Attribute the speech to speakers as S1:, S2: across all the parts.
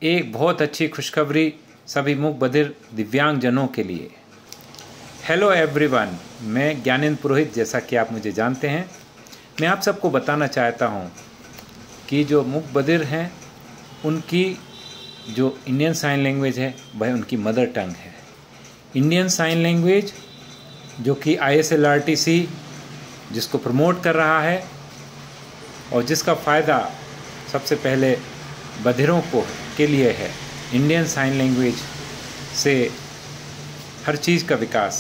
S1: एक बहुत अच्छी खुशखबरी सभी मूक बधिर दिव्यांग जनों के लिए। हेलो एवरीवन, मैं ज्ञानेंद्र पुरोहित, जैसा कि आप मुझे जानते हैं, मैं आप सबको बताना चाहता हूं कि जो मूक बधिर हैं उनकी जो इंडियन साइन लैंग्वेज है वह उनकी मदर टंग है। इंडियन साइन लैंग्वेज जो कि ISLRTC जिसको प्रमोट कर रहा है और जिसका फ़ायदा सबसे पहले बधिरों के लिए है। इंडियन साइन लैंग्वेज से हर चीज़ का विकास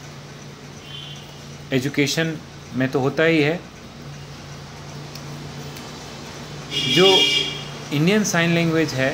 S1: एजुकेशन में तो होता ही है। जो इंडियन साइन लैंग्वेज है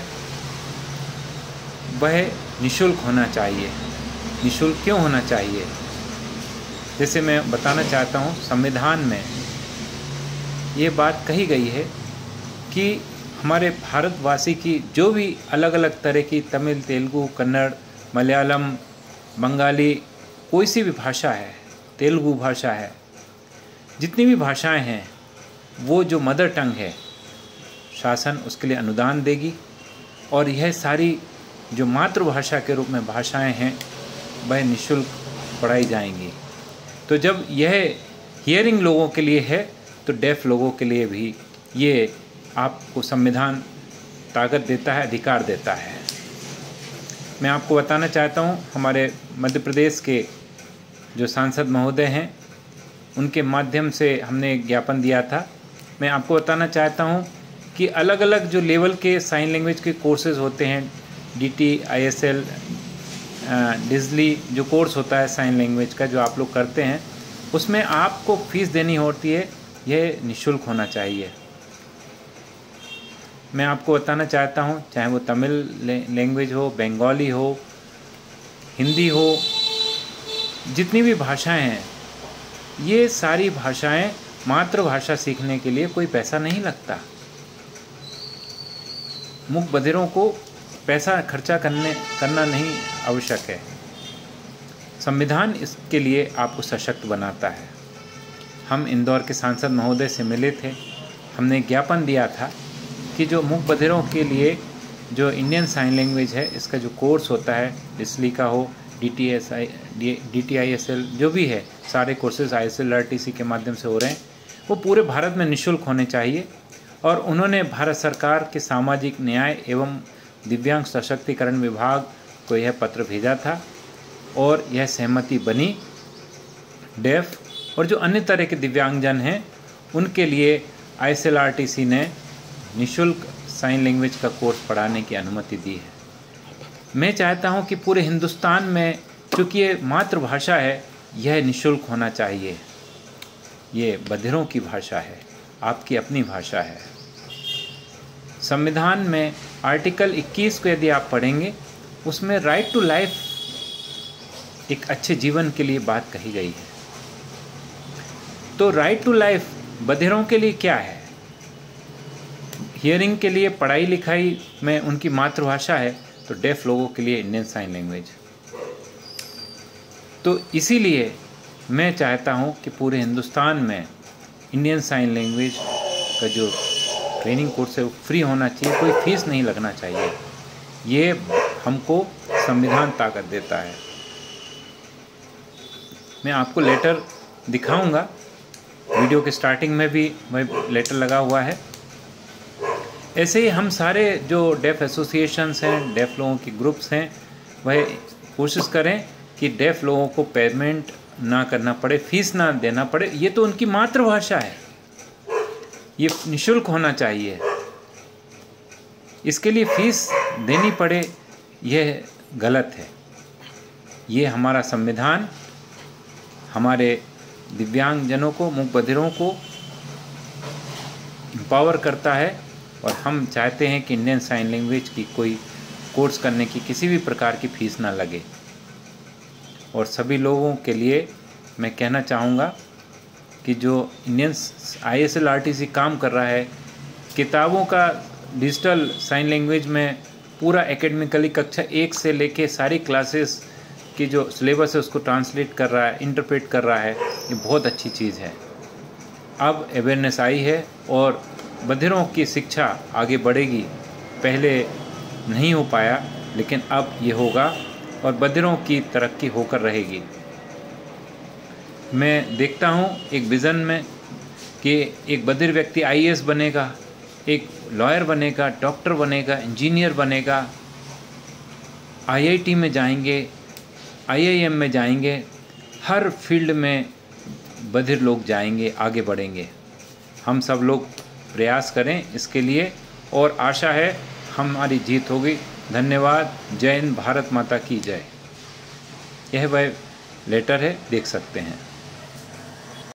S1: वह निःशुल्क होना चाहिए। निःशुल्क क्यों होना चाहिए? जैसे मैं बताना चाहता हूँ, संविधान में ये बात कही गई है कि हमारे भारतवासी की जो भी अलग अलग तरह की तमिल, तेलुगु, कन्नड़, मलयालम, बंगाली, कोई सी भी भाषा है, तेलुगु भाषा है, जितनी भी भाषाएं हैं, वो जो मदर टंग है, शासन उसके लिए अनुदान देगी और यह सारी जो मातृभाषा के रूप में भाषाएं हैं वह निःशुल्क पढ़ाई जाएंगी। तो जब यह हियरिंग लोगों के लिए है तो डेफ लोगों के लिए भी ये आपको संविधान ताकत देता है, अधिकार देता है। मैं आपको बताना चाहता हूँ, हमारे मध्य प्रदेश के जो सांसद महोदय हैं उनके माध्यम से हमने एक ज्ञापन दिया था। मैं आपको बताना चाहता हूँ कि अलग अलग जो लेवल के साइन लैंग्वेज के कोर्सेज होते हैं, DT, ISL, डिजली जो कोर्स होता है साइन लैंग्वेज का जो आप लोग करते हैं, उसमें आपको फ़ीस देनी होती है। यह निःशुल्क होना चाहिए। मैं आपको बताना चाहता हूँ, चाहे वो तमिल लैंग्वेज हो, बंगाली हो, हिंदी हो, जितनी भी भाषाएं हैं, ये सारी भाषाएं मातृभाषा सीखने के लिए कोई पैसा नहीं लगता। मूक बधिरों को पैसा खर्चा करना नहीं आवश्यक है। संविधान इसके लिए आपको सशक्त बनाता है। हम इंदौर के सांसद महोदय से मिले थे, हमने ज्ञापन दिया था कि जो मूक बधिरों के लिए जो इंडियन साइन लैंग्वेज है, इसका जो कोर्स होता है, डिस्ली का हो, DTISL जो भी है, सारे कोर्सेज ISLRTC के माध्यम से हो रहे हैं, वो पूरे भारत में निःशुल्क होने चाहिए। और उन्होंने भारत सरकार के सामाजिक न्याय एवं दिव्यांग सशक्तिकरण विभाग को यह पत्र भेजा था और यह सहमति बनी। डेफ और जो अन्य तरह के दिव्यांगजन हैं उनके लिए ISLRTC ने निःशुल्क साइन लैंग्वेज का कोर्स पढ़ाने की अनुमति दी है। मैं चाहता हूं कि पूरे हिंदुस्तान में, चूँकि ये मातृभाषा है, यह निःशुल्क होना चाहिए। ये बधिरों की भाषा है, आपकी अपनी भाषा है। संविधान में आर्टिकल 21 को यदि आप पढ़ेंगे, उसमें राइट टू लाइफ, एक अच्छे जीवन के लिए बात कही गई है। तो राइट टू लाइफ बधिरों के लिए क्या है? हियरिंग के लिए पढ़ाई लिखाई में उनकी मातृभाषा है, तो डेफ लोगों के लिए इंडियन साइन लैंग्वेज। तो इसीलिए मैं चाहता हूं कि पूरे हिंदुस्तान में इंडियन साइन लैंग्वेज का जो ट्रेनिंग कोर्स है वो फ्री होना चाहिए, कोई फीस नहीं लगना चाहिए। ये हमको संविधान ताकत देता है। मैं आपको लेटर दिखाऊंगा, वीडियो के स्टार्टिंग में भी वह लेटर लगा हुआ है। ऐसे ही हम सारे जो डेफ एसोसिएशंस हैं, डेफ लोगों के ग्रुप्स हैं, वह कोशिश करें कि डेफ लोगों को पेमेंट ना करना पड़े, फीस ना देना पड़े। ये तो उनकी मातृभाषा है, ये निःशुल्क होना चाहिए। इसके लिए फीस देनी पड़े, यह गलत है। ये हमारा संविधान हमारे दिव्यांगजनों को, मूक बधिरों को एम्पावर करता है और हम चाहते हैं कि इंडियन साइन लैंग्वेज की कोई कोर्स करने की किसी भी प्रकार की फ़ीस ना लगे। और सभी लोगों के लिए मैं कहना चाहूँगा कि जो इंडियन ISLRTC काम कर रहा है, किताबों का डिजिटल साइन लैंग्वेज में पूरा एकेडमिकली कक्षा 1 से लेके सारी क्लासेस की जो सिलेबस है उसको ट्रांसलेट कर रहा है, इंटरप्रेट कर रहा है, ये बहुत अच्छी चीज़ है। अब अवेयरनेस आई है और बधिरों की शिक्षा आगे बढ़ेगी। पहले नहीं हो पाया, लेकिन अब ये होगा और बधिरों की तरक्की होकर रहेगी। मैं देखता हूँ एक विज़न में कि एक बधिर व्यक्ति IAS बनेगा, एक लॉयर बनेगा, डॉक्टर बनेगा, इंजीनियर बनेगा, IIT में जाएंगे, IIM में जाएंगे, हर फील्ड में बधिर लोग जाएंगे, आगे बढ़ेंगे। हम सब लोग प्रयास करें इसके लिए और आशा है हमारी जीत होगी। धन्यवाद। जय हिंद, भारत माता की जय। यह वह लेटर है, देख सकते हैं।